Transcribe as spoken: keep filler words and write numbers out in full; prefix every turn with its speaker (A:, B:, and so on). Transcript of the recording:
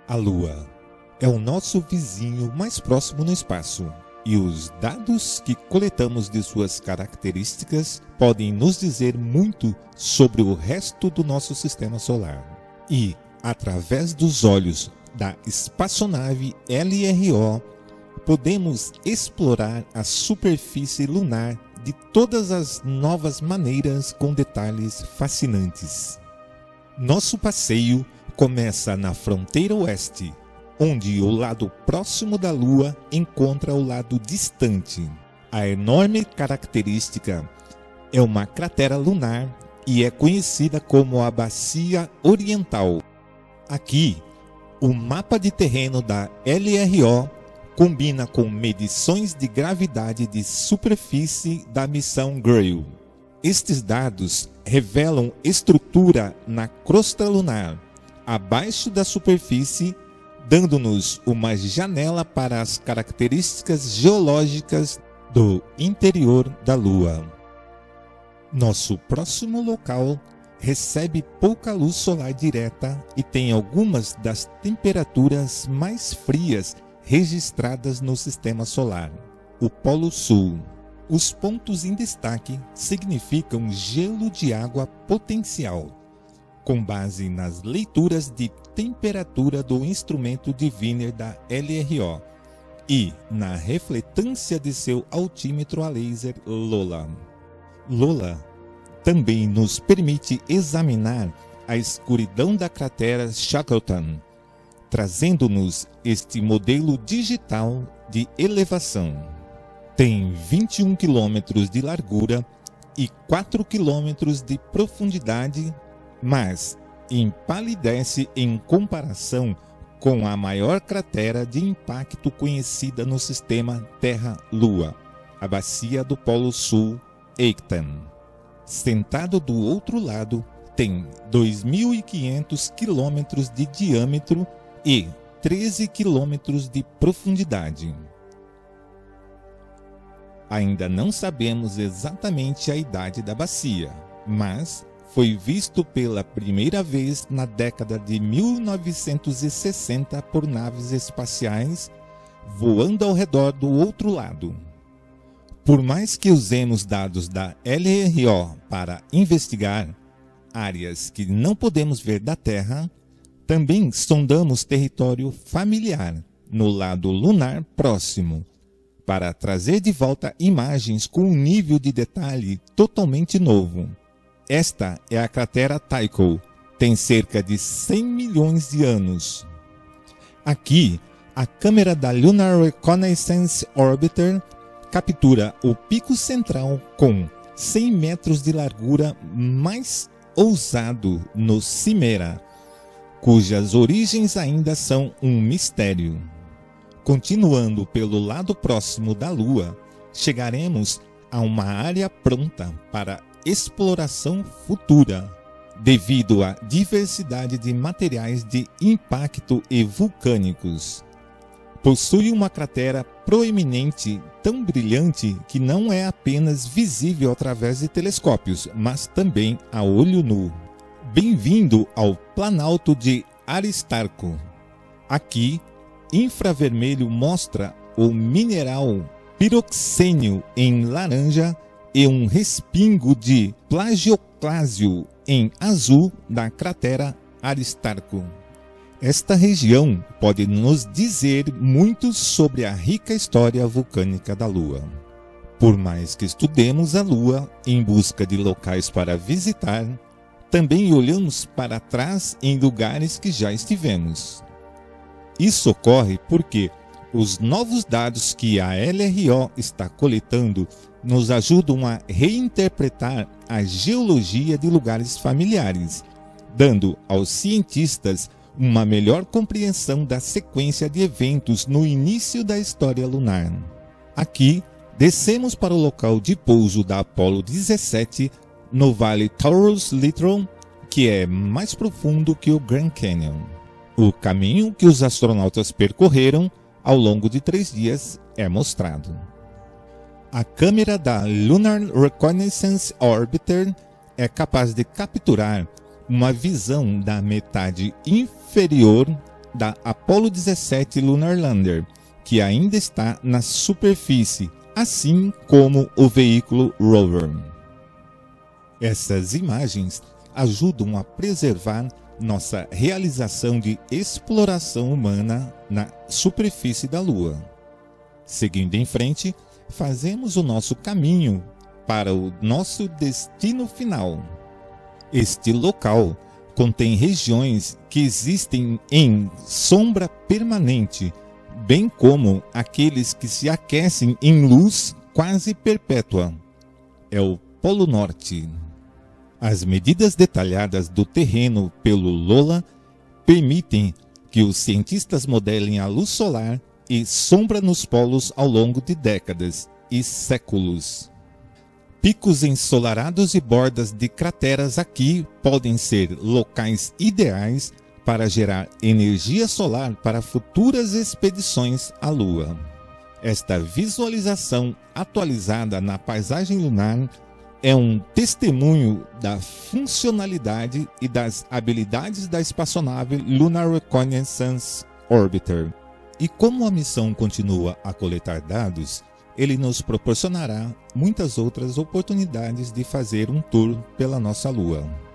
A: A Lua é o nosso vizinho mais próximo no espaço, e os dados que coletamos de suas características podem nos dizer muito sobre o resto do nosso sistema solar. E, através dos olhos da espaçonave L R O, podemos explorar a superfície lunar de todas as novas maneiras com detalhes fascinantes. Nosso passeio começa na fronteira oeste, onde o lado próximo da Lua encontra o lado distante. A enorme característica é uma cratera lunar e é conhecida como a Bacia Oriental. Aqui, o mapa de terreno da L R O combina com medições de gravidade de superfície da missão Grail. Estes dados revelam estrutura na crosta lunar, abaixo da superfície, dando-nos uma janela para as características geológicas do interior da Lua. Nosso próximo local recebe pouca luz solar direta e tem algumas das temperaturas mais frias registradas no Sistema Solar, o Polo Sul. Os pontos em destaque significam gelo de água potencial, com base nas leituras de temperatura do instrumento Diviner da L R O e na refletância de seu altímetro a laser LOLA. LOLA também nos permite examinar a escuridão da cratera Shackleton, trazendo-nos este modelo digital de elevação. Tem vinte e um quilômetros de largura e quatro quilômetros de profundidade, mas empalidece em comparação com a maior cratera de impacto conhecida no sistema Terra-Lua, a Bacia do Polo Sul, Eighton. Sentado do outro lado, tem dois mil e quinhentos quilômetros de diâmetro e treze quilômetros de profundidade. Ainda não sabemos exatamente a idade da bacia, mas foi visto pela primeira vez na década de mil novecentos e sessenta por naves espaciais voando ao redor do outro lado. Por mais que usemos dados da L R O para investigar áreas que não podemos ver da Terra, também sondamos território familiar no lado lunar próximo, para trazer de volta imagens com um nível de detalhe totalmente novo. Esta é a cratera Tycho, tem cerca de cem milhões de anos. Aqui, a câmera da Lunar Reconnaissance Orbiter captura o pico central com cem metros de largura mais ousado no Cimera, cujas origens ainda são um mistério. Continuando pelo lado próximo da Lua, chegaremos a uma área pronta para exploração futura, devido à diversidade de materiais de impacto e vulcânicos. Possui uma cratera proeminente tão brilhante que não é apenas visível através de telescópios, mas também a olho nu. Bem-vindo ao Planalto de Aristarco. Aqui, infravermelho mostra o mineral piroxênio em laranja e um respingo de plagioclásio em azul da cratera Aristarco. Esta região pode nos dizer muito sobre a rica história vulcânica da Lua. Por mais que estudemos a Lua em busca de locais para visitar, também olhamos para trás em lugares que já estivemos. Isso ocorre porque os novos dados que a L R O está coletando nos ajudam a reinterpretar a geologia de lugares familiares, dando aos cientistas uma melhor compreensão da sequência de eventos no início da história lunar. Aqui, descemos para o local de pouso da Apollo dezessete no Vale Taurus-Litron, que é mais profundo que o Grand Canyon. O caminho que os astronautas percorreram ao longo de três dias é mostrado. A câmera da Lunar Reconnaissance Orbiter é capaz de capturar uma visão da metade inferior da Apollo dezessete Lunar Lander, que ainda está na superfície, assim como o veículo rover. Essas imagens ajudam a preservar nossa realização de exploração humana na superfície da Lua. Seguindo em frente, fazemos o nosso caminho para o nosso destino final. Este local contém regiões que existem em sombra permanente, bem como aqueles que se aquecem em luz quase perpétua. É o Polo Norte. As medidas detalhadas do terreno pelo Lola permitem que os cientistas modelem a luz solar e sombra nos polos ao longo de décadas e séculos. Picos ensolarados e bordas de crateras aqui podem ser locais ideais para gerar energia solar para futuras expedições à Lua. Esta visualização atualizada na paisagem lunar é um testemunho da funcionalidade e das habilidades da espaçonave Lunar Reconnaissance Orbiter. E como a missão continua a coletar dados, ele nos proporcionará muitas outras oportunidades de fazer um tour pela nossa Lua.